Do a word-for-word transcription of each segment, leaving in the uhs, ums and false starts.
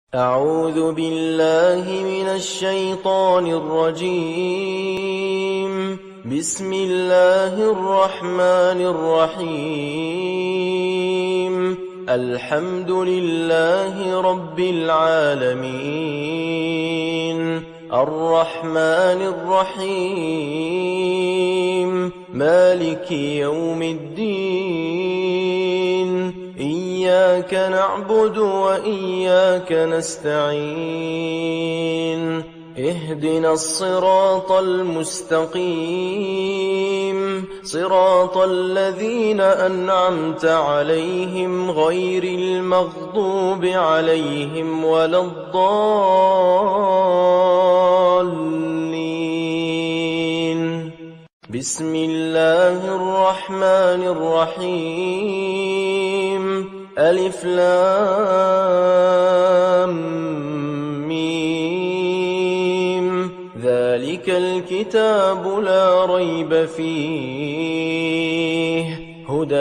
أعوذ بالله من الشيطان الرجيم. بسم الله الرحمن الرحيم. الحمد لله رب العالمين، الرحمن الرحيم، مالك يوم الدين. إياك نعبد وإياك نستعين. اهدنا الصراط المستقيم، صراط الذين أنعمت عليهم غير المغضوب عليهم ولا الضالين. بسم الله الرحمن الرحيم. ألف لام ميم. ذلك الكتاب لا ريب فيه، هدى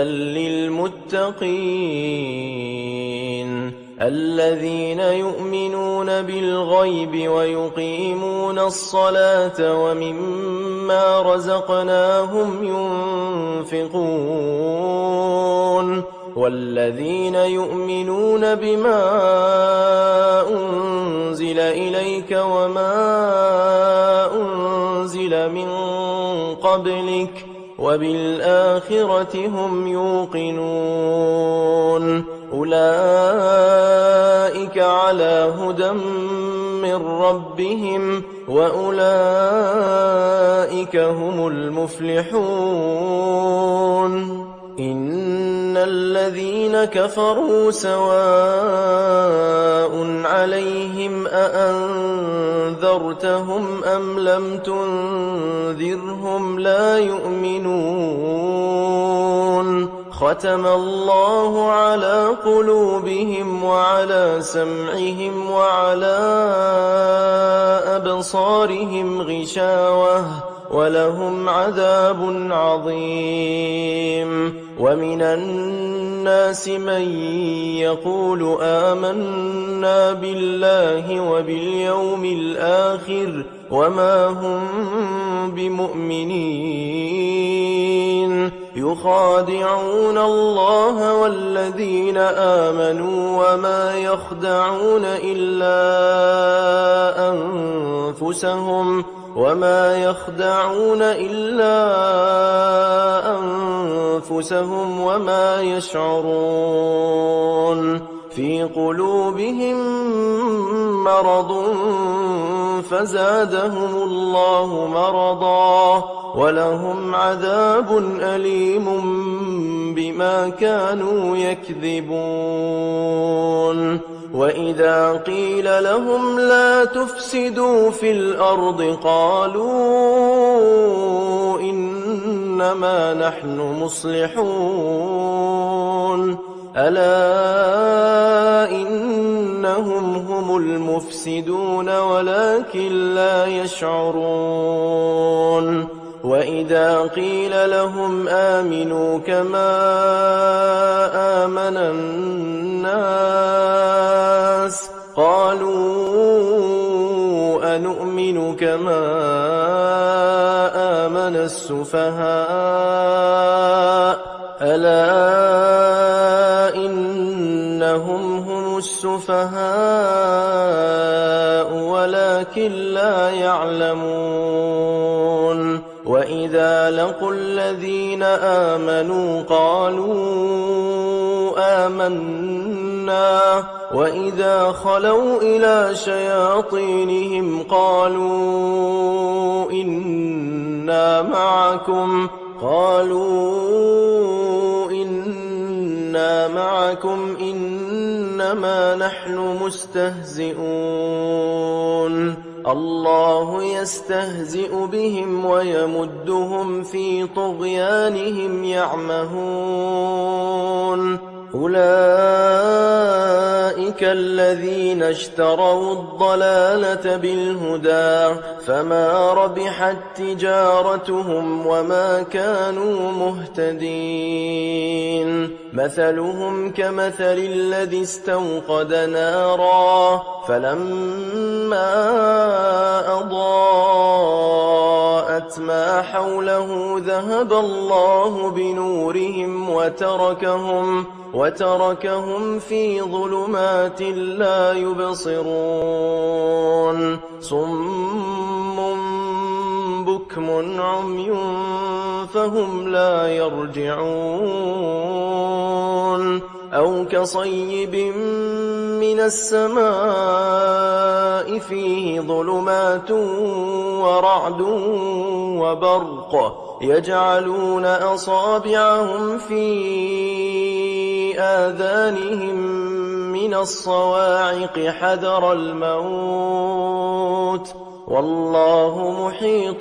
للمتقين الذين يؤمنون بالغيب ويقيمون الصلاة ومما رزقناهم ينفقون، والذين يؤمنون بما أنزل إليك وما أنزل من قبلك وبالآخرة هم يوقنون. أولئك على هدى من ربهم وأولئك هم المفلحون. إن الذين كفروا سواء عليهم أأنذرتهم أم لم تنذرهم لا يؤمنون. ختم الله على قلوبهم وعلى سمعهم وعلى أبصارهم غشاوة ولهم عذاب عظيم. ومن الناس من يقول آمنا بالله وباليوم الآخر وما هم بمؤمنين، يخادعون الله والذين آمنوا وما يخدعون إلا أنفسهم وما يخدعون إلا أنفسهم وما يشعرون. في قلوبهم مرض فزادهم الله مرضا ولهم عذاب أليم بما كانوا يكذبون. وإذا قيل لهم لا تفسدوا في الأرض قالوا إنما نحن مصلحون. ألا إنهم هم المفسدون ولكن لا يشعرون. وإذا قيل لهم آمنوا كما آمن الناس قالوا أنؤمن كما آمن السفهاء. ألا إنهم هم السفهاء ولكن لا يعلمون. وإذا لقوا الذين آمنوا قالوا آمنا وإذا خلوا إلى شياطينهم قالوا إنا معكم قالوا إنا معكم إنما نحن مستهزئون. الله يستهزئ بهم ويمدهم في طغيانهم يعمهون. أولئك الذين اشتروا الضلالة بالهدى فما ربحت تجارتهم وما كانوا مهتدين. مثلهم كمثل الذي استوقد نارا فلما أضاءت ما حوله ذهب الله بنورهم وتركهم وتركهم في ظلمات لا يبصرون صم بكم عمي فهم لا يرجعون أو كصيب من السماء فيه ظلمات ورعد وبرق يجعلون أصابعهم في آذانهم من الصواعق حذر الموت والله محيط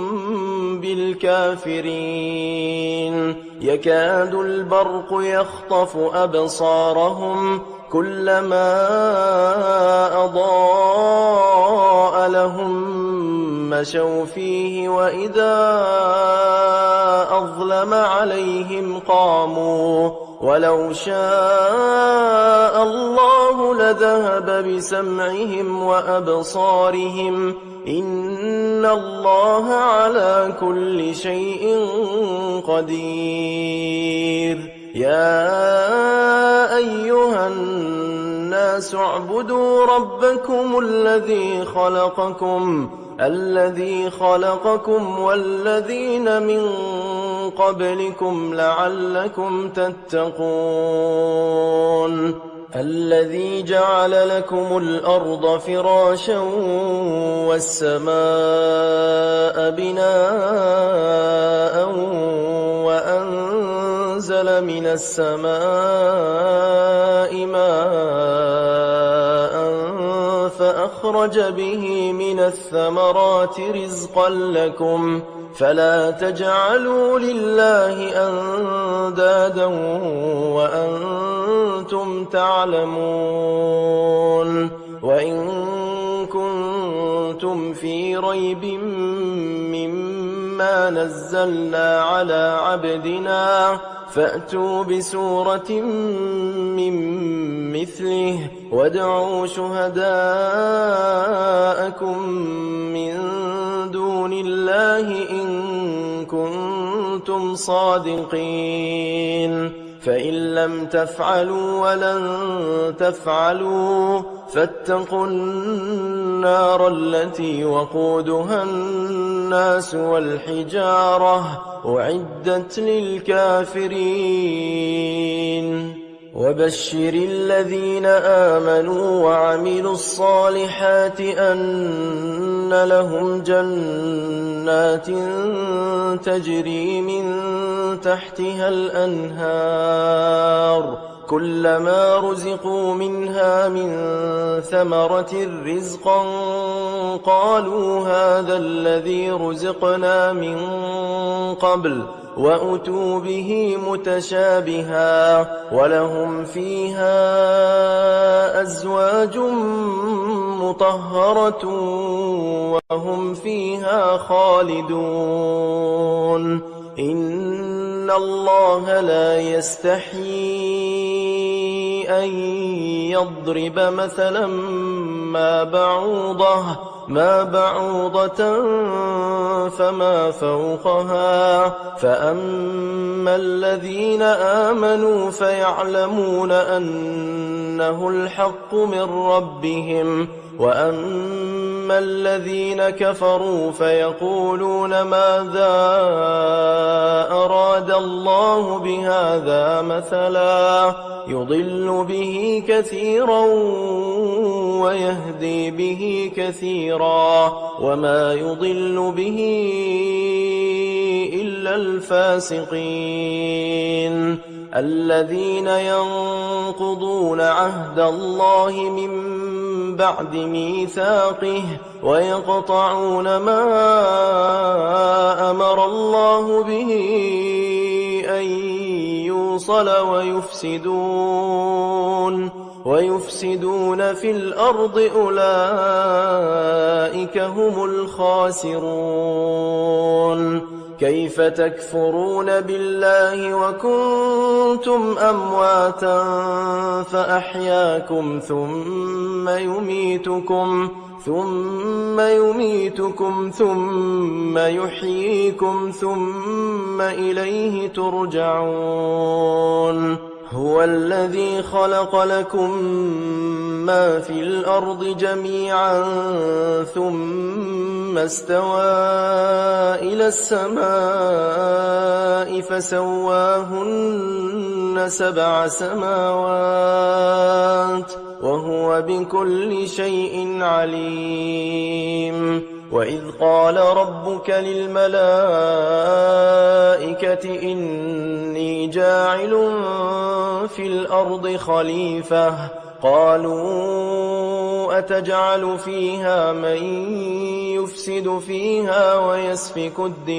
بالكافرين يكاد البرق يخطف أبصارهم كلما أضاء لهم مشوا فيه وإذا أظلم عليهم قاموا ولو شاء الله لذهب بسمعهم وأبصارهم إن الله على كل شيء قدير يا أيها الناس اعبدوا ربكم الذي خلقكم الذي خلقكم والذين من قبلكم لعلكم تتقون الذي جعل لكم الأرض فراشا والسماء بناء وأنزل من السماء ماء فأخرج به من الثمرات رزقا لكم فلا تجعلوا لله أندادا وأنتم تعلمون وإن كنتم في ريب مما نزلنا على عبدنا فأتوا بسورة من مثله وادعوا شهداءكم من دون الله إن كنتم صادقين فإن لم تفعلوا ولن تفعلوا فاتقوا النار التي وقودها الناس والحجارة أعدت للكافرين وبشر الذين آمنوا وعملوا الصالحات أن لهم جنات تجري من تحتها الأنهار كلما رزقوا منها من ثمرة رزقا قالوا هذا الذي رزقنا من قبل وأتوا به متشابها ولهم فيها أزواج مطهرة وهم فيها خالدون إن الله لا يستحيي أن يضرب مثلا ما بعوضة ما بعوضة فما فوقها فأما الذين آمنوا فيعلمون أنه الحق من ربهم وأما الذين كفروا فيقولون ماذا أراد الله بهذا مثلا يضل به كثيرا ويهدي به كثيرا وما يضل به إلا الفاسقين الذين ينقضون عهد الله من بعد ميثاقه ويقطعون ما أمر الله به أن يوصل ويفسدون ويفسدون في الأرض أولئك هم الخاسرون كيف تكفرون بالله وكنتم أمواتا فأحياكم ثم يميتكم ثم يميتكم ثم يحييكم ثم إليه ترجعون هو الذي خلق لكم ما في الأرض جميعا ثم استوى إلى السماء فسواهن سبع سماوات وهو بكل شيء عليم وإذ قال ربك للملائكة إني جاعل في الأرض خليفة قالوا أتجعل فيها من يفسد فيها ويسفك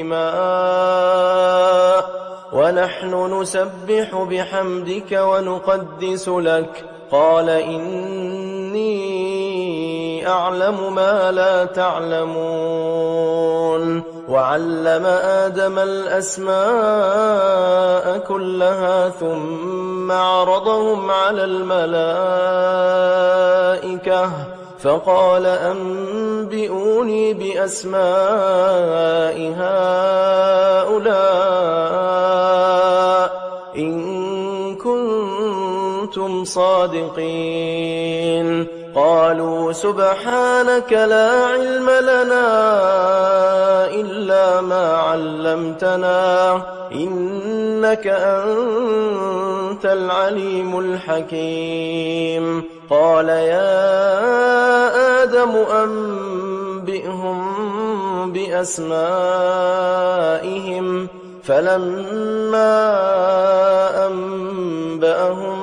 الدماء ونحن نسبح بحمدك ونقدس لك قال إني أعلم ما لا تعلمون وعلم آدم الأسماء كلها ثم عرضهم على الملائكة فقال أنبئوني بأسماء هؤلاء إن كنتم صادقين قالوا سبحانك لا علم لنا إلا ما علمتنا إنك أنت العليم الحكيم قال يا آدم أنبئهم بأسمائهم فلما أنبأهم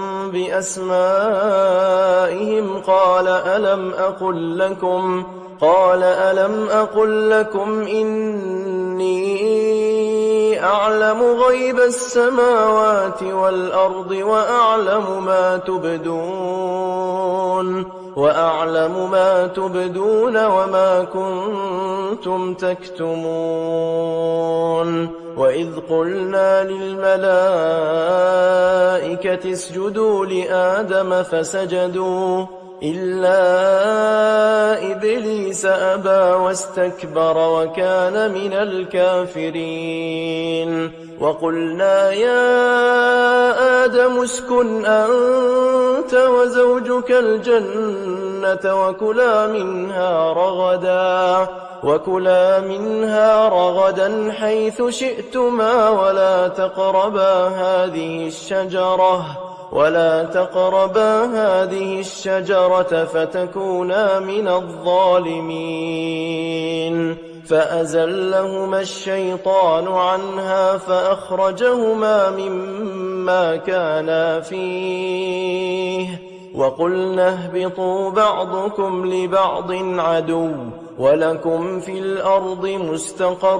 بأسمائهم قال ألم أقل لكم قال ألم أقل لكم إني أعلم غيب السماوات والأرض وأعلم ما تبدون وأعلم ما تبدون وما كنتم تكتمون وإذ قلنا للملائكة اسجدوا لآدم فسجدوا إلا إبليس أبى واستكبر وكان من الكافرين وقلنا يا آدم اسكن أنت وزوجك الجنة وكلا منها رغدا وكلا منها رغدا حيث شئتما ولا تقربا هذه الشجرة ولا تقربا هذه الشجرة فتكونا من الظالمين فأزلهما الشيطان عنها فأخرجهما مما كانا فيه وقلنا اهبطوا بعضكم لبعض عدو ولكم في الأرض مستقر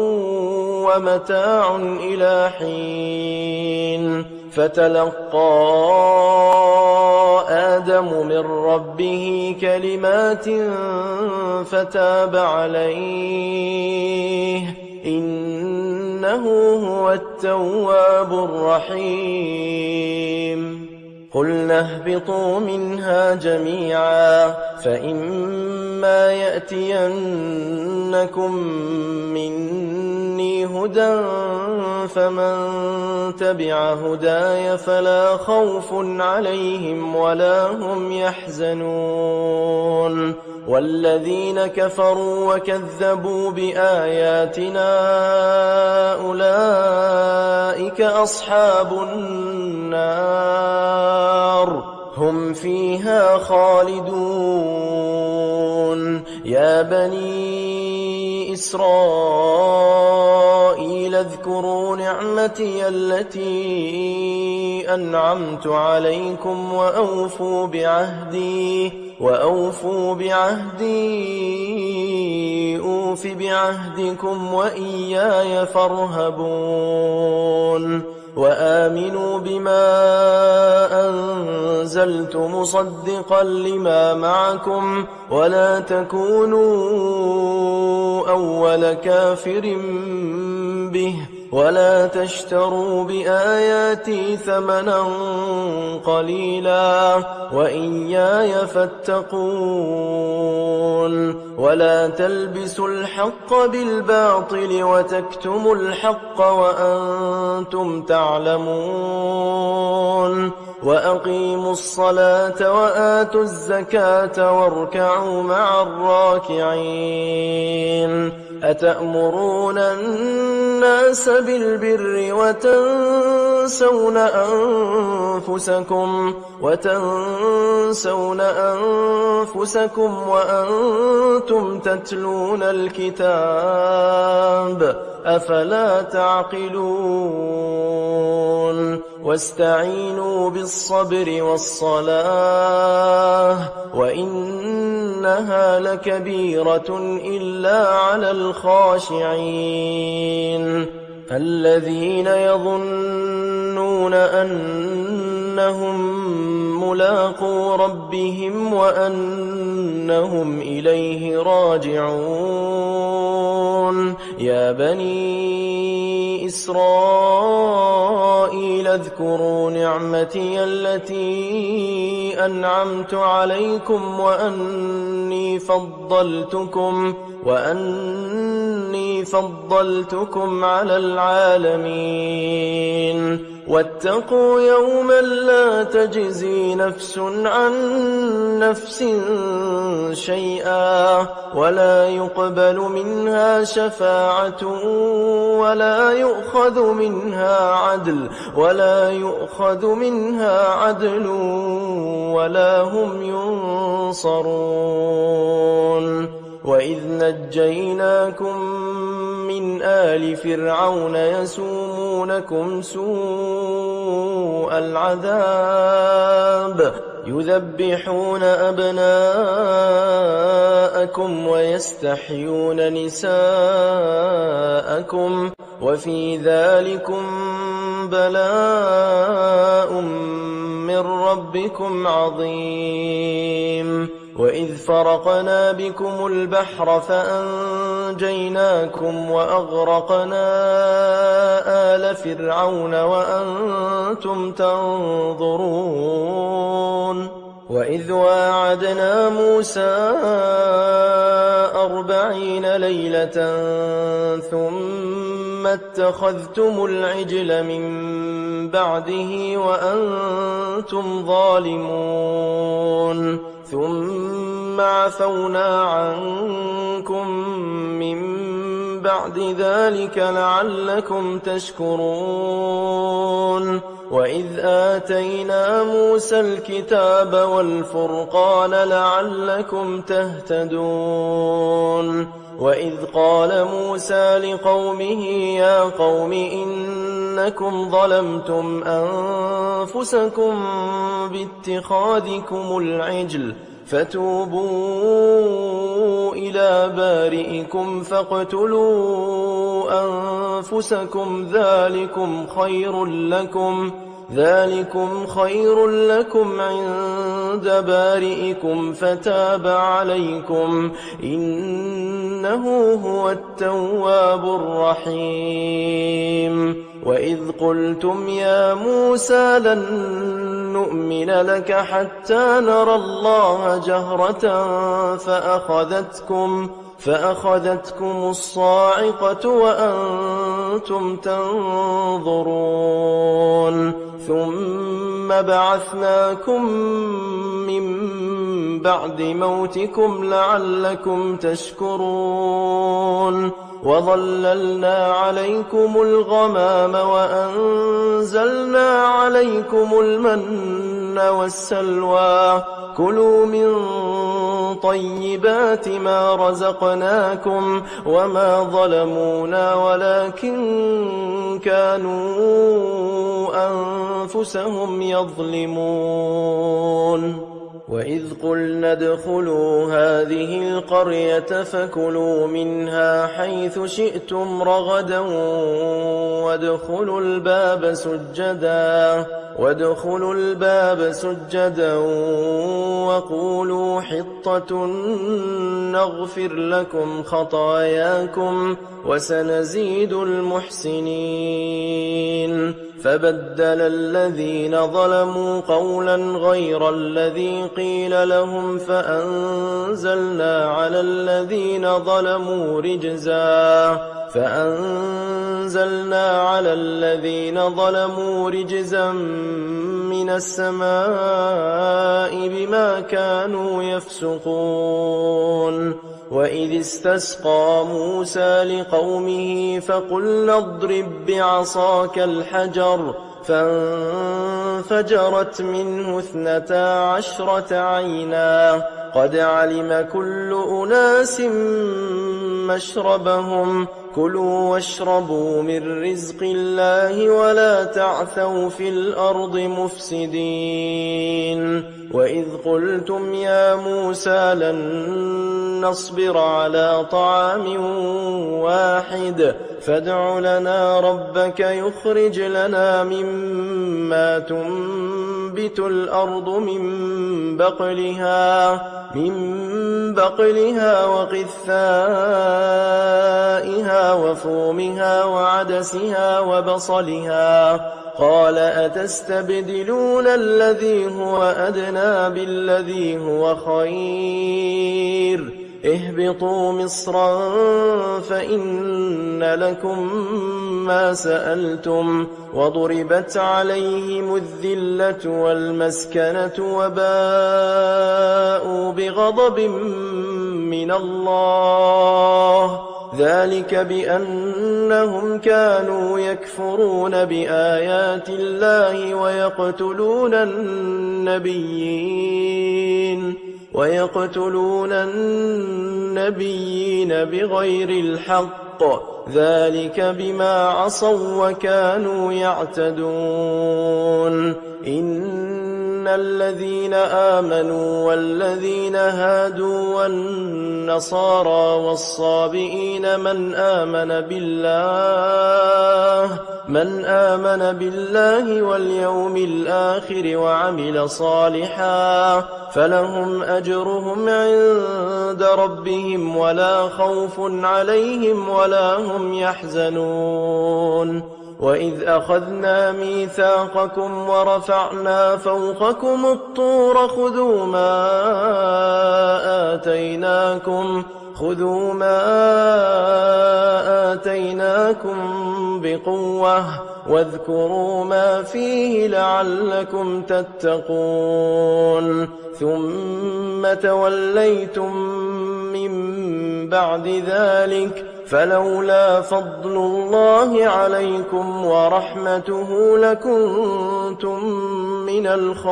ومتاع إلى حين فتلقى آدم من ربه كلمات فتاب عليه إنه هو التواب الرحيم قلنا اهبطوا منها جميعا فإما يأتينكم مني هدى فمن تبع هداي فلا خوف عليهم ولا هم يحزنون والذين كفروا وكذبوا بآياتنا أولئك أصحاب النار هم فيها خالدون يا بني إسرائيل اذكروا نعمتي التي أنعمت عليكم وأوفوا بعهدي وأوفوا بعهدي أوف بعهدكم وإياي فارهبون وآمنوا بما أنزلت مصدقا لما معكم ولا تكونوا أول كافر به ولا تشتروا بآياتي ثمنا قليلا وإياي فاتقون ولا تلبسوا الحق بالباطل وتكتموا الحق وأنتم تعلمون وأقيموا الصلاة وآتوا الزكاة واركعوا مع الراكعين أتأمرون الناس بالبر وتنسون أنفسكم وتنسون أنفسكم وأنتم تتلون الكتاب أفلا تعقلون واستعينوا بالصبر والصلاة وإنها لكبيرة إلا على الخاشعين الذين يظنون أنهم ملاقو ربهم وأنهم إليه راجعون يا بني إسرائيل اذكروا نعمتي التي أنعمت عليكم وأني فضلتكم وأني فضلتكم على العالمين واتقوا يوما لا تجزي نفس عن نفس شيئا ولا يقبل منها شفاعة ولا يؤخذ منها عدل ولا يؤخذ منها عدل ولا هم ينصرون وإذ نجيناكم من آل فرعون يسومونكم سوء العذاب يذبحون أبناءكم ويستحيون نساءكم وفي ذلكم بلاء من ربكم عظيم وإذ فرقنا بكم البحر فأنجيناكم وأغرقنا آل فرعون وأنتم تنظرون وإذ واعدنا موسى أربعين ليلة ثم اتخذتم العجل من بعده وأنتم ظالمون ثم عفونا عنكم من بعد ذلك لعلكم تشكرون وإذ آتينا موسى الكتاب والفرقان لعلكم تهتدون وإذ قال موسى لقومه يا قوم إنكم ظلمتم أنفسكم باتخاذكم العجل فتوبوا إلى بارئكم فاقتلوا أنفسكم ذلكم خير لكم ذلكم خير لكم عند بارئكم فتاب عليكم إنه هو التواب الرحيم وإذ قلتم يا موسى لن نؤمن لك حتى نرى الله جهرة فأخذتكم فأخذتكم الصاعقة وأنتم تنظرون ثم بعثناكم من بعد موتكم لعلكم تشكرون وظللنا عليكم الغمام وأنزلنا عليكم المن والسلوى كلوا من طيبات ما رزقناكم وما ظلمونا ولكن كانوا أنفسهم يظلمون وإذ قلنا ادخلوا هذه القرية فكلوا منها حيث شئتم رغدا وادخلوا الباب سجدا وادخلوا الباب سجدا وقولوا حطة نغفر لكم خطاياكم وسنزيد المحسنين. فبدل الذين ظلموا قولا غير الذي قيل لهم فأنزلنا على الذين ظلموا رجزا فأنزلنا على الذين ظلموا رجزا من السماء بما كانوا يفسقون. وإذ استسقى موسى لقومه فقلنا اضرب بعصاك الحجر فانفجرت منه اثنتا عشرة عينا قد علم كل أناس مشربهم كلوا واشربوا من رزق الله ولا تعثوا في الأرض مفسدين. وإذ قلتم يا موسى لن نصبر على طعام واحد فادع لنا ربك يخرج لنا مما تنبت الأرض من بقلها من بقلها وقثائها وفومها وعدسها وبصلها قال أتستبدلون الذي هو أدنى بالذي هو خير اهبطوا مصرا فإن لكم ما سألتم وضربت عليهم الذلة والمسكنة وباءوا بغضب من الله ذلك بأنهم كانوا يكفرون بآيات الله ويقتلون النبيين ويقتلون النبيين بغير الحق ذلك بما عصوا وكانوا يعتدون. إن الذين آمنوا والذين هادوا والنصارى والصابئين من آمن بالله من آمن بالله واليوم الآخر وعمل صالحا فلهم أجرهم عند ربهم ولا خوف عليهم ولا هم يحزنون. وإذ أخذنا ميثاقكم ورفعنا فوقكم الطور خذوا ما آتيناكم خذوا ما آتيناكم بقوة واذكروا ما فيه لعلكم تتقون. ثم توليتم من بعد ذلك فلولا فضل الله عليكم ورحمته لكنتم من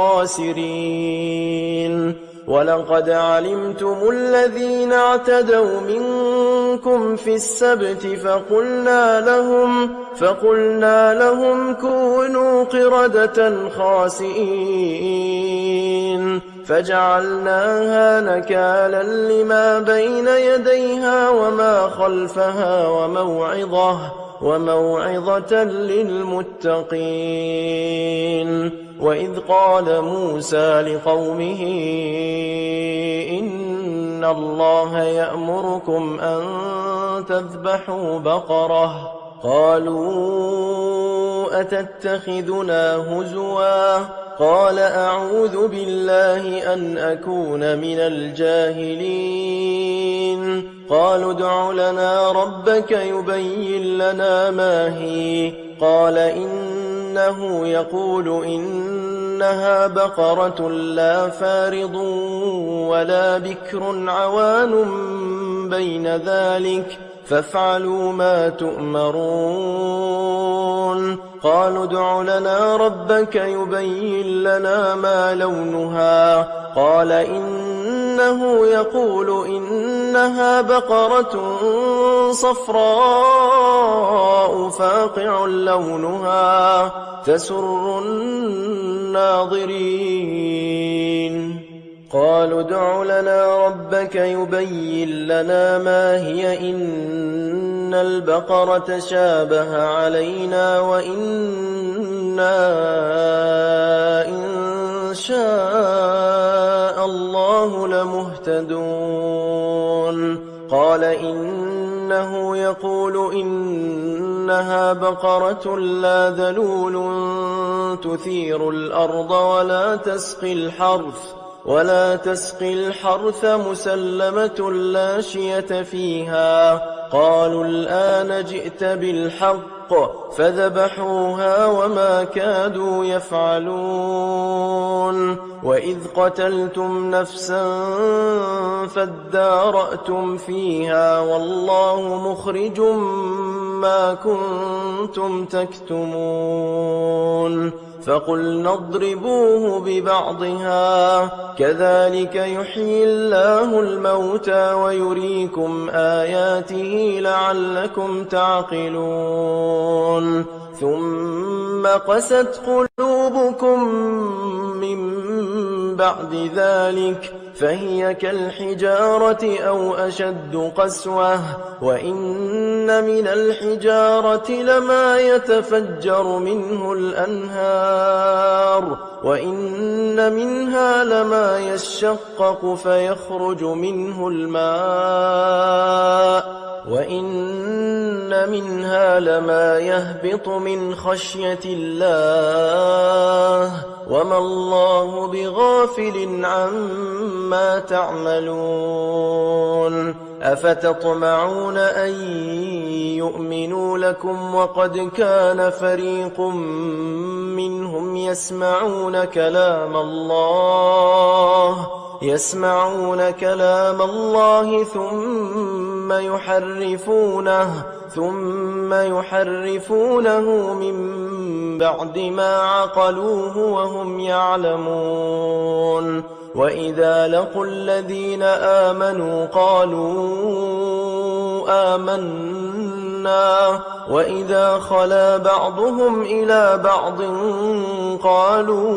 الخاسرين. ولقد علمتم الذين اعتدوا منكم في السبت فقلنا لهم فقلنا لهم كونوا قردة خاسئين فجعلناها نكالا لما بين يديها وما خلفها وموعظة وموعظة للمتقين. وإذ قال موسى لقومه إن الله يأمركم أن تذبحوا بقرة قالوا أتتخذنا هزوا قال أعوذ بالله أن أكون من الجاهلين. قالوا ادع لنا ربك يبين لنا ما هي قال إنه يقول إنها بقرة لا فارض ولا بكر عوان بين ذلك فافعلوا ما تؤمرون. قالوا ادع لنا ربك يبين لنا ما لونها قال إنه يقول إنها بقرة صفراء فاقع لونها تسر الناظرين. قالوا ادع لنا ربك يبين لنا ما هي إن البقرة تشابه علينا وإنا إن شاء الله لمهتدون قال إنه يقول إنها بقرة لا ذلول تثير الأرض ولا تسقي الحرث ولا تسقي الحرث مسلمة لا شية فيها قالوا الآن جئت بالحق فذبحوها وما كادوا يفعلون وإذ قتلتم نفسا فادارأتم فيها والله مخرج ما كنتم تكتمون فقلنا اضربوه ببعضها كذلك يحيي الله الموتى ويريكم آياته لعلكم تعقلون ثم قست قلوبكم من بعد ذلك فهي كالحجارة أو أشد قسوة وإن من الحجارة لما يتفجر منه الأنهار وإن منها لما يشقق فيخرج منه الماء وإن منها لما يهبط من خشية الله وما الله بغافل عما تعملون أفتطمعون أن يؤمنوا لكم وقد كان فريق منهم يسمعون كلام الله يسمعون كلام الله ثم يحرفونه ثم يحرفونه من بعد ما عقلوه وهم يعلمون وإذا لقوا الذين آمنوا قالوا آمنا وإذا خلا بعضهم إلى بعض قالوا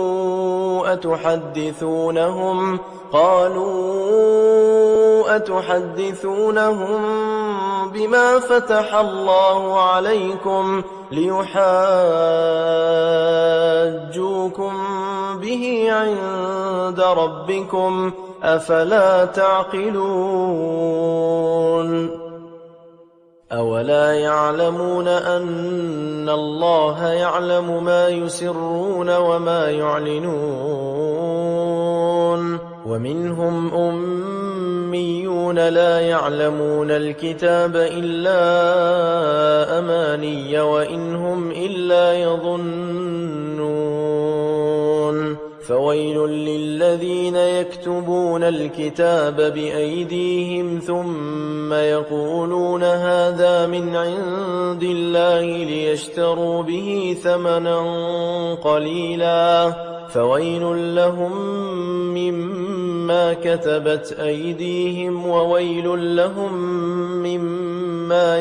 أتحدثونهم قالوا أتحدثونهم بما فتح الله عليكم ليحاجوكم به عند ربكم أفلا تعقلون أولا يعلمون أن الله يعلم ما يسرون وما يعلنون ومنهم أميون لا يعلمون الكتاب إلا أماني وإن هم إلا يظنون فويل للذين يكتبون الكتاب بأيديهم ثم يقولون هذا من عند الله ليشتروا به ثمنا قليلا فويل لهم مما كتبت أيديهم وويل لهم مما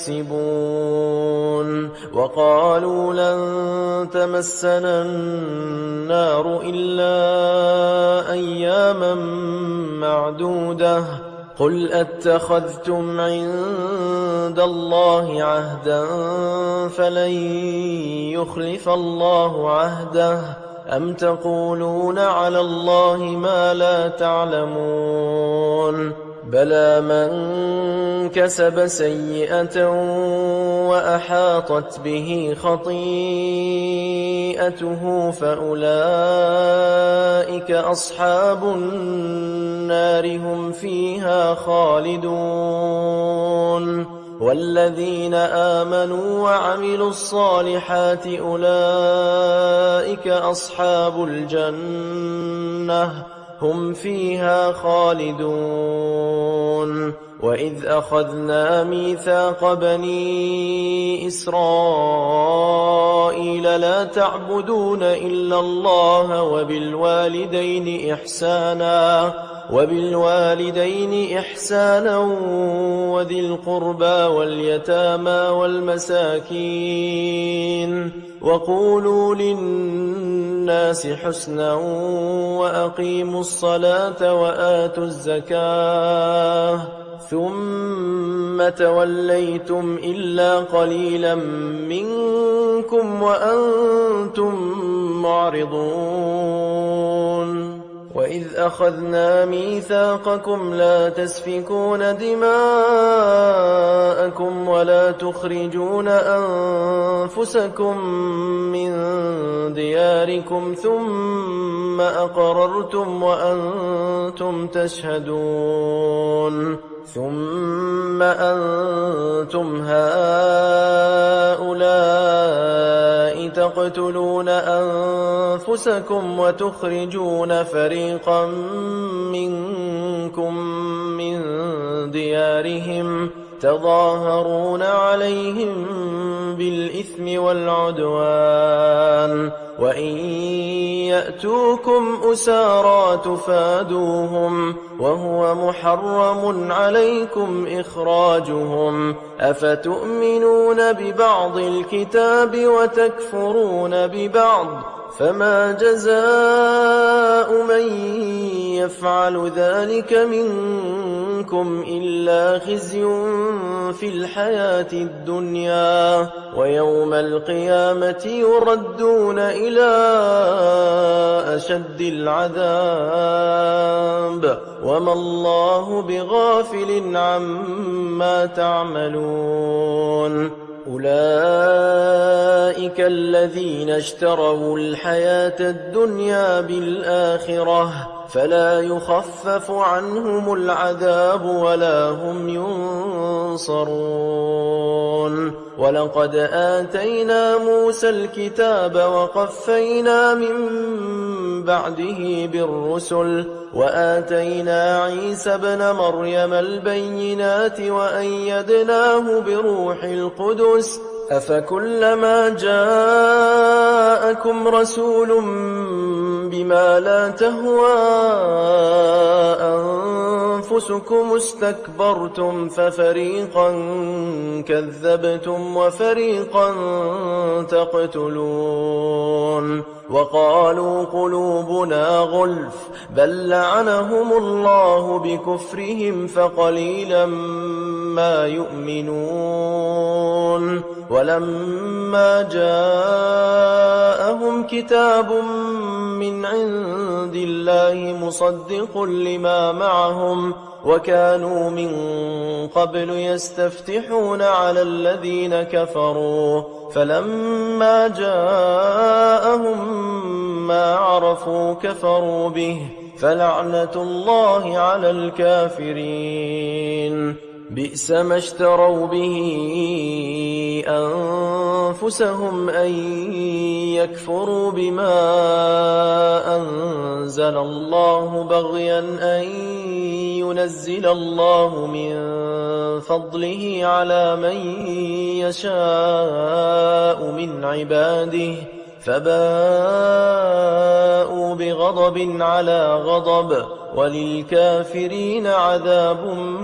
يكسبون وقالوا لن تمسنا النار إلا أياما معدودة قل أتخذتم عند الله عهدا فلن يخلف الله عهده أم تقولون على الله ما لا تعلمون بلى من كسب سيئة وأحاطت به خطيئته فأولئك أصحاب النار هم فيها خالدون والذين آمنوا وعملوا الصالحات أولئك أصحاب الجنة هم فيها خالدون وإذ أخذنا ميثاق بني إسرائيل لا تعبدون إلا الله وبالوالدين إحسانا وبالوالدين إحسانا وذي القربى واليتامى والمساكين وقولوا للناس حسنا وأقيموا الصلاة وآتوا الزكاة ثم توليتم إلا قليلا منكم وأنتم معرضون وإذ أخذنا ميثاقكم لا تسفكون دماءكم ولا تخرجون أنفسكم من دياركم ثم أقررتم وأنتم تشهدون ثم أنتم هؤلاء تقتلون أنفسكم وتخرجون فريقا منكم من ديارهم تظاهرون عليهم بالإثم والعدوان وإن يأتوكم أسارى تفادوهم وهو محرم عليكم إخراجهم أفتؤمنون ببعض الكتاب وتكفرون ببعض فما جزاء من يفعل ذلك منكم إلا خزي في الحياة الدنيا ويوم القيامة يردون إلى أشد العذاب وما الله بغافل عما تعملون أولئك الذين اشتروا الحياة الدنيا بالآخرة فلا يخفف عنهم العذاب ولا هم ينصرون ولقد آتينا موسى الكتاب وقفينا من بعده بالرسل وآتينا عيسى ابن مريم البينات وأيدناه بروح القدس أفكلما جاءكم رسول بما لا تهوى أنفسكم استكبرتم ففريقا كذبتم وفريقا تقتلون وقالوا قلوبنا غلف بل لعنهم الله بكفرهم فقليلا ما يؤمنون ولما جاءهم كتاب من عند الله مصدق لما معهم وكانوا من قبل يستفتحون على الذين كفروا فلما جاءهم ما عرفوا كفروا به فلعنة الله على الكافرين بئس ما اشتروا به أنفسهم أن يكفروا بما أنزل الله بغيا أن ينزل الله من فضله على من يشاء من عباده فباءوا بغضب على غضب وللكافرين عذاب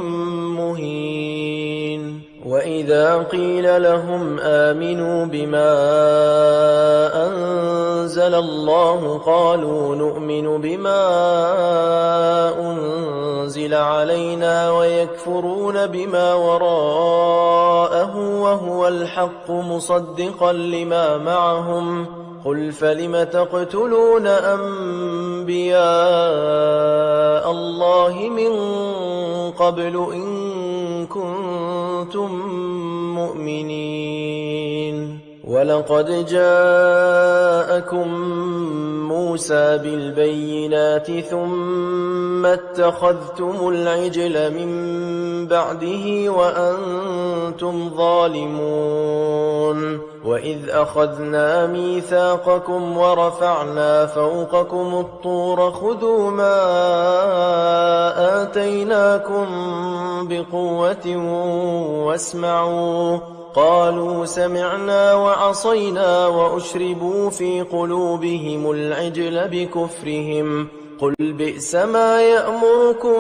مهين وإذا قيل لهم آمنوا بما أنزل الله قالوا نؤمن بما أنزل علينا ويكفرون بما وراءه وهو الحق مصدقا لما معهم قل فلم تقتلون أنبياء الله من قبل إن كنتم مؤمنين ولقد جاءكم موسى بالبينات ثم اتخذتم العجل من بعده وأنتم ظالمون وإذ أخذنا ميثاقكم ورفعنا فوقكم الطور خذوا ما آتيناكم بقوة واسمعوا قالوا سمعنا وعصينا وأشربوا في قلوبهم العجل بكفرهم قل بئس ما يأمركم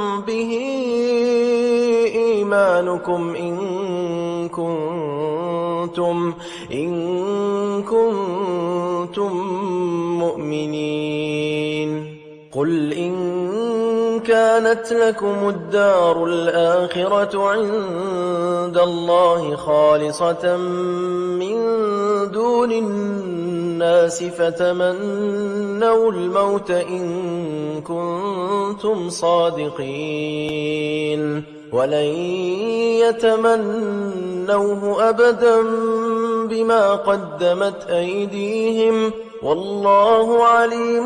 به إيمانكم إن كنتم كنتم إن كنتم مؤمنين قل إن كانت لكم الدار الآخرة عند الله خالصة من دون الناس فتمنوا الموت إن كنتم صادقين ولن يتمنوه أبدا بما قدمت أيديهم والله عليم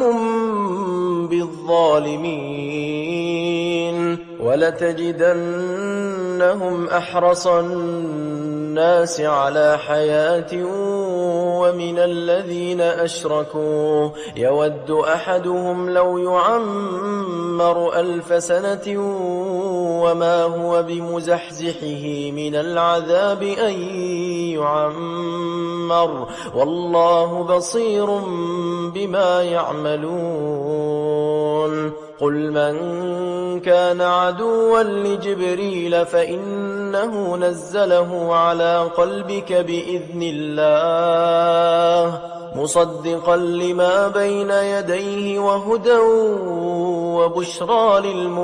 بالظالمين ولتجدنهم أحرص الناس على حياة ومن الذين أشركوا يود أحدهم لو يعمر ألف سنة وما هو بمزحزحه من العذاب أن يعمر والله بصير بما يعملون قل من كان عدوا لجبريل فإنه نزله على قلبك بإذن الله مصدقا لما بين يديه وهدى وبشرى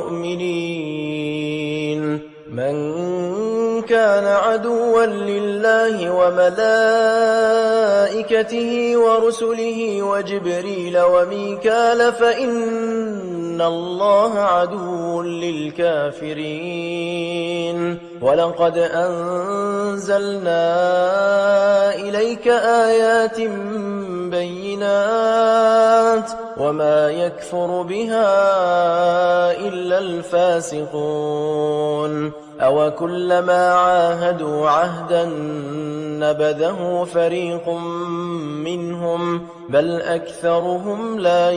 للمؤمنين من كان عدوا لله وملائكته ورسله وجبريل وميكال فإن الله عدو للكافرين ولقد أنزلنا إليك آيات بينات وما يكفر بها إلا الفاسقون أو كلما عاهدوا عهدا نبذه فريق منهم بل أكثرهم لا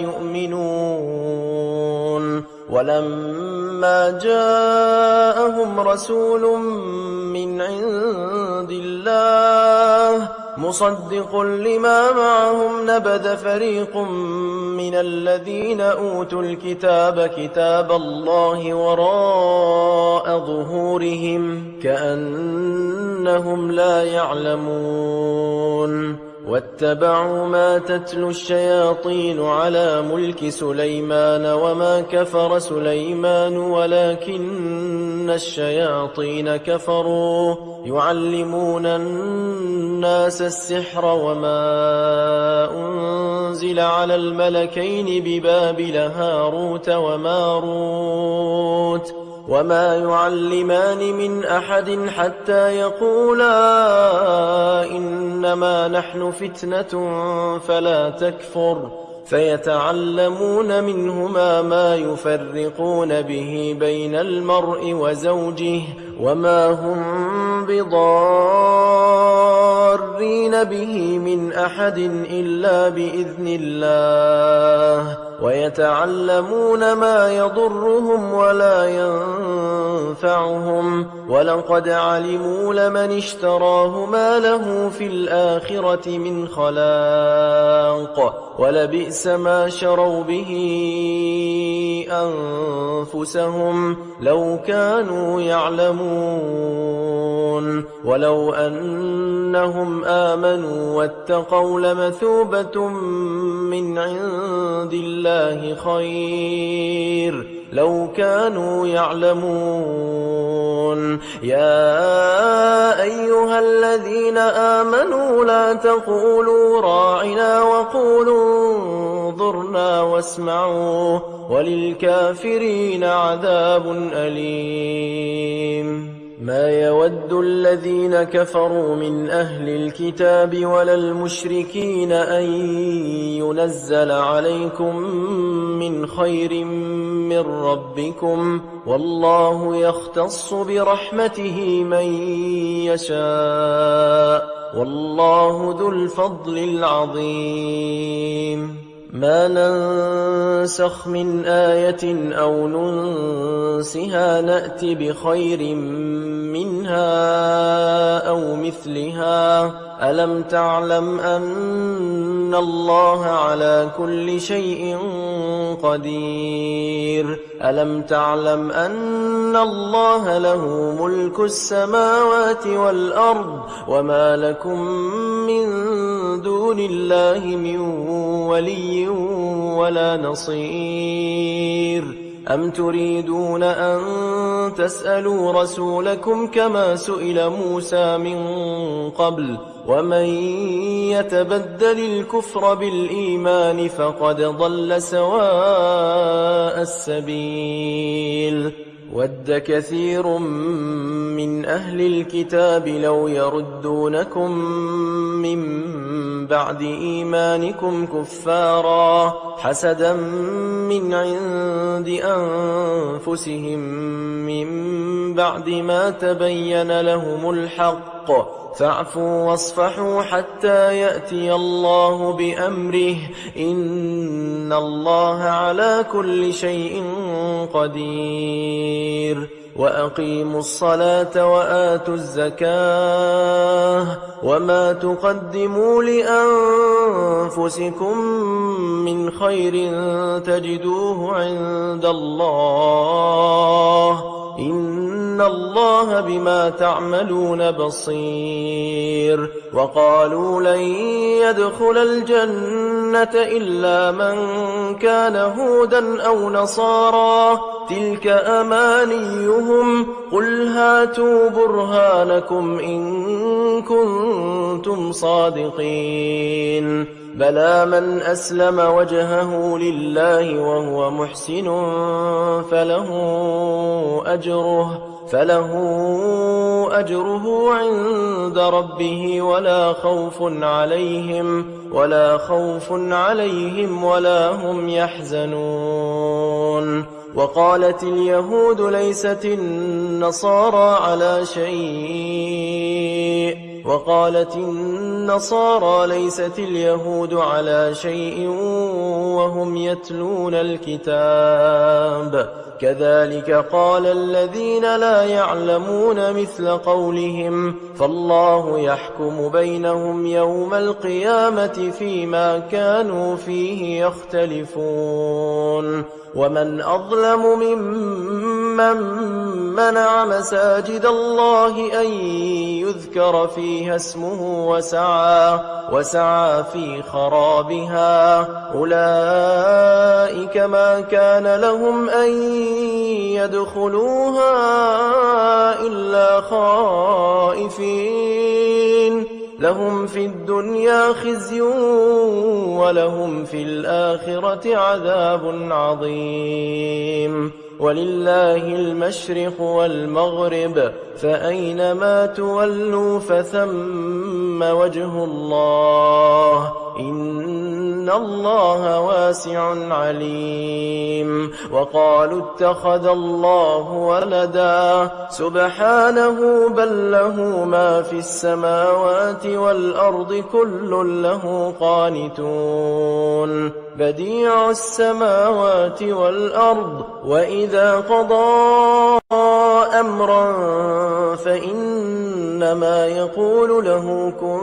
يؤمنون ولما جاءهم رسول من عند الله مصدق لما معهم نبذ فريق من الذين أوتوا الكتاب كتاب الله وراء ظهورهم كأنهم لا يعلمون واتبعوا ما تتلو الشياطين على ملك سليمان وما كفر سليمان ولكن الشياطين كفروا يعلمون الناس السحر وما أنزل على الملكين ببابل هاروت وماروت وما يعلمان من أحد حتى يقولا إنما نحن فتنة فلا تكفر فيتعلمون منهما ما يفرقون به بين المرء وزوجه وما هم بضارين به من أحد إلا بإذن الله ويتعلمون ما يضرهم ولا ينفعهم ولقد علموا لمن اشتراه ما له في الآخرة من خلاق ولبئس ما شروا به أنفسهم لو كانوا يعلمون ولو أنهم آمنوا واتقوا لمثوبة من عند الله خير لو كانوا يعلمون يا أيها الذين آمنوا لا تقولوا راعنا وقولوا انظرنا واسمعوا وللكافرين عذاب أليم ما يود الذين كفروا من أهل الكتاب ولا المشركين أن ينزل عليكم من خير من ربكم والله يختص برحمته من يشاء والله ذو الفضل العظيم ما ننسخ من آية أو ننسها نأت بخير منها أو مثلها ألم تعلم أن الله على كل شيء قدير ألم تعلم أن الله له ملك السماوات والأرض وما لكم من دون الله من ولي ولا نصير أم تريدون أن تسألوا رسولكم كما سئل موسى من قبل ومن يتبدل الكفر بالإيمان فقد ضل سواء السبيل ود كثير من أهل الكتاب لو يردونكم من بعد إيمانكم كفارا حسدا من عند أنفسهم من بعد ما تبين لهم الحق فاعفوا واصفحوا حتى يأتي الله بأمره إن الله على كل شيء قدير وأقيموا الصلاة وآتوا الزكاة وما تقدموا لأنفسكم من خير تجدوه عند الله إن الله بما تعملون بصير وقالوا لن يدخل الجنة إلا من كان هودا أو نصارى تلك أمانيهم قل هاتوا برهانكم إن كنتم صادقين بلى من أسلم وجهه لله وهو محسن فله أجره فله أجره عند ربه ولا خوف عليهم ولا خوف عليهم ولا هم يحزنون وقالت اليهود ليست النصارى على شيء وقالت النصارى ليست اليهود على شيء وهم يتلون الكتاب كذلك قال الذين لا يعلمون مثل قولهم فالله يحكم بينهم يوم القيامة فيما كانوا فيه يختلفون ومن أظلم ممن منع مساجد الله أن يذكر فيها اسمه وسعى, وسعى في خرابها أولئك ما كان لهم أن يدخلوها إلا خائفين لهم في الدنيا خزي ولهم في الآخرة عذاب عظيم ولله المشرق والمغرب فأينما تولوا فثم وجه الله إن الله واسع عليم وقالوا اتخذ الله ولدا سبحانه بل له ما في السماوات والأرض كل له قانتون بديع السماوات والأرض وإذا قضى أمرا فإنما يقول له كن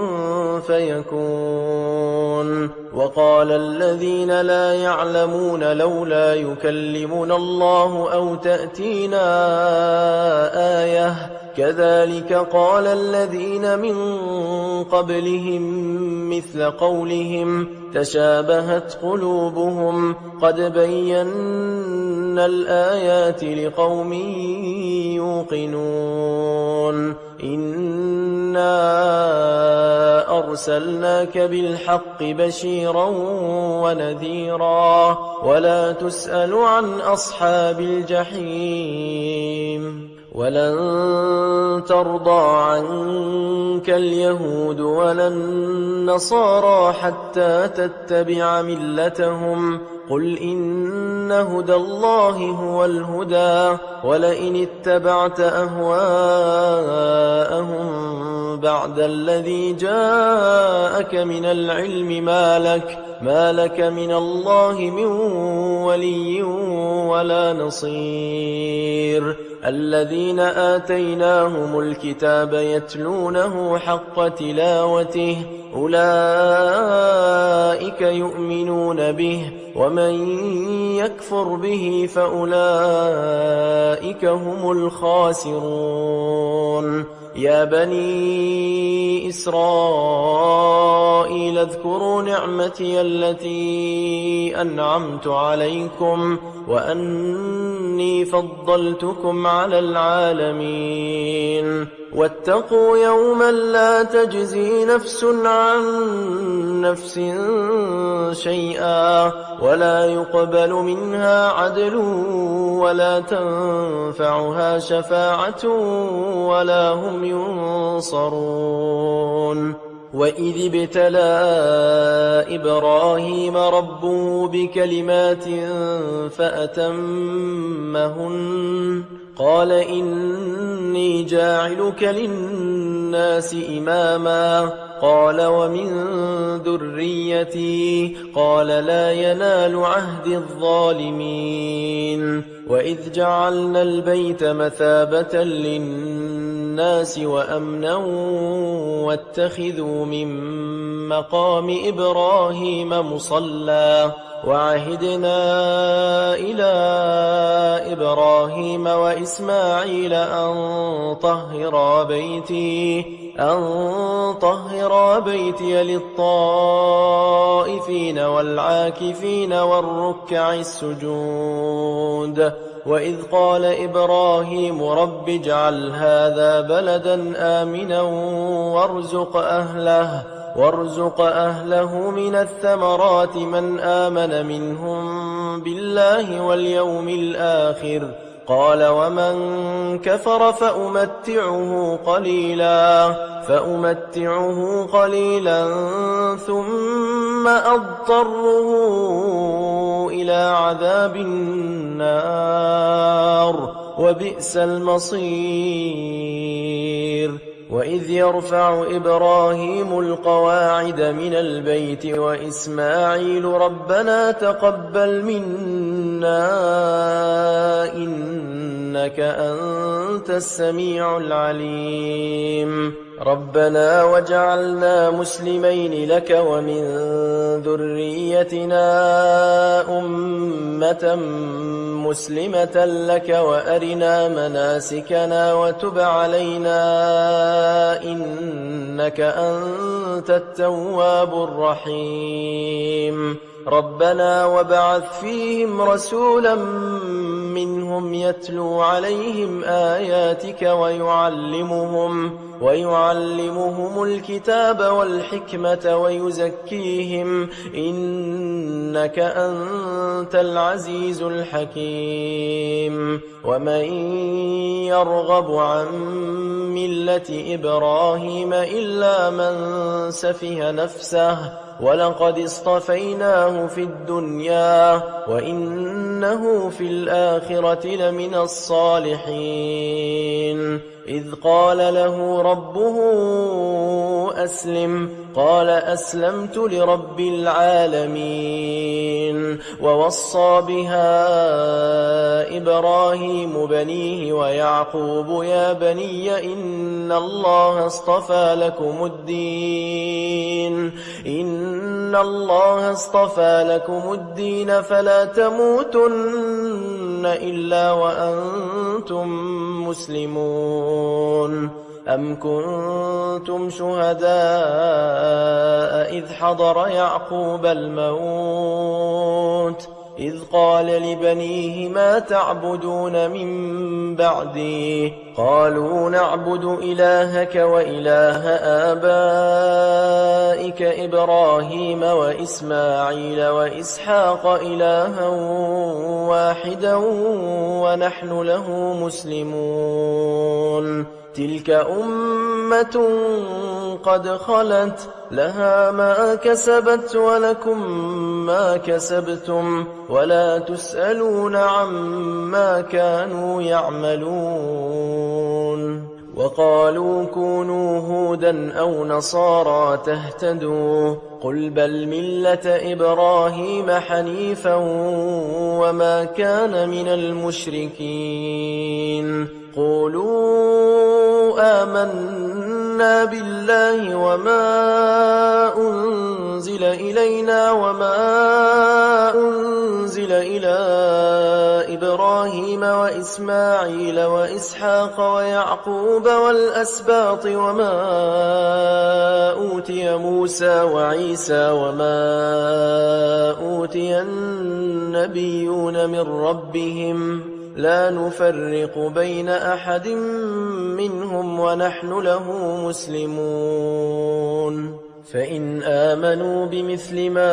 فيكون وقال الذين لا يعلمون لولا يكلمنا الله أو تأتينا آية كذلك قال الذين من قبلهم مثل قولهم تشابهت قلوبهم قد بينا الآيات لقوم يوقنون إنا أرسلناك بالحق بشيرا ونذيرا ولا تسأل عن أصحاب الجحيم ولن ترضى عنك اليهود ولا النصارى حتى تتبع ملتهم قل إن هدى الله هو الهدى ولئن اتبعت أهواءهم بعد الذي جاءك من العلم ما لك, ما لك من الله من ولي ولا نصير الذين آتيناهم الكتاب يتلونه حق تلاوته أولئك يؤمنون به ومن يكفر به فأولئك هم الخاسرون يا بني إسرائيل اذكروا نعمتي التي أنعمت عليكم وأني فضلتكم على العالمين واتقوا يوما لا تجزي نفس عن نفس شيئا ولا يقبل منها عدل ولا تنفعها شفاعة ولا هم ينصرون وإذ ابتلى إبراهيم ربه بكلمات فأتمهن قال إني جاعلك للناس إماما قال ومن ذريتي قال لا ينال عهد الظالمين وإذ جعلنا البيت مثابة للناس وأمنا واتخذوا من مقام إبراهيم مصلى وعهدنا إلى إبراهيم وإسماعيل أن طهرا بيتي أن طهرا بيتي للطائفين والعاكفين والركع السجود وإذ قال إبراهيم رب اجعل هذا بلدا آمنا وارزق أهله وارزق أهله من الثمرات من آمن منهم بالله واليوم الآخر قال ومن كفر فأمتعه قليلا فأمتعه قليلا ثم أضطره إلى عذاب النار وبئس المصير وإذ يرفع إبراهيم القواعد من البيت وإسماعيل ربنا تقبل منا إنك أنت السميع العليم ربنا وجعلنا مسلمين لك ومن ذريتنا أمة مسلمة لك وأرنا مناسكنا وتب علينا إنك أنت التواب الرحيم ربنا وابعث فيهم رسولا منهم يتلو عليهم آياتك ويعلمهم ويعلمهم الكتاب والحكمة ويزكيهم إنك أنت العزيز الحكيم ومن يرغب عن ملة إبراهيم إلا من سفه نفسه ولقد اصطفيناه في الدنيا وإنه في الآخرة لمن الصالحين إذ قال له ربه أسلم قال أسلمت لرب العالمين ووصى بها إبراهيم بنيه ويعقوب يا بني إن الله اصطفى لكم الدين إن الله اصطفى لكم الدين فلا تموتن إلا وأنتم مسلمون أم كنتم شهداء إذ حضر يعقوب الموت إذ قال لبنيه ما تعبدون من بعدي قالوا نعبد إلهك وإله آبائك إبراهيم وإسماعيل وإسحاق إلها واحدا ونحن له مسلمون تلك أمة قد خلت لها ما كسبت ولكم ما كسبتم ولا تسألون عما كانوا يعملون وقالوا كونوا هودا أو نصارى تهتدوا قل بل ملة إبراهيم حنيفا وما كان من المشركين قولوا آمنا آمنا بالله وما أنزل إلينا وما أنزل إلى إبراهيم وإسماعيل وإسحاق ويعقوب والأسباط وما أوتي موسى وعيسى وما أوتي النبيون من ربهم لا نفرق بين أحد منهم ونحن له مسلمون فإن آمنوا بمثل ما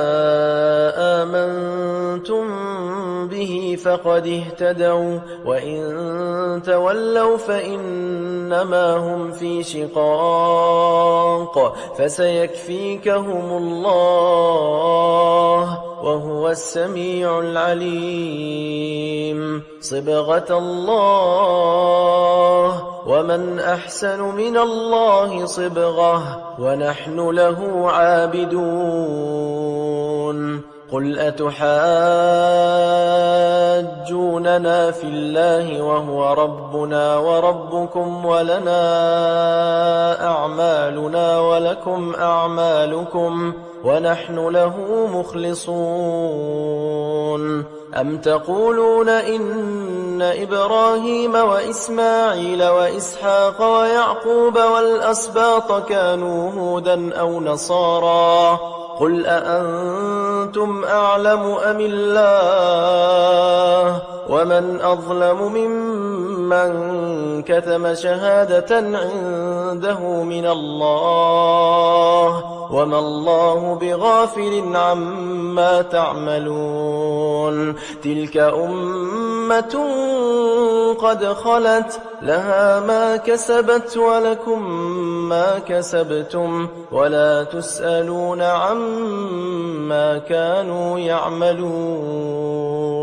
آمنتم به فقد اهتدوا وإن تولوا فإنما هم في شقاق فسيكفيكهم الله وهو السميع العليم صبغة الله ومن أحسن من الله صبغة ونحن له عابدون قل أتحاجوننا في الله وهو ربنا وربكم ولنا أعمالنا ولكم أعمالكم ونحن له مخلصون أم تقولون إن إبراهيم وإسماعيل وإسحاق ويعقوب والأسباط كانوا هودا أو نصارى قل أأنتم أعلم أم الله ومن أظلم ممن كتم شهادة عنده من الله وما الله بغافل عما تعملون تلك أمة قد خلت لها ما كسبت ولكم ما كسبتم ولا تسألون عما كانوا يعملون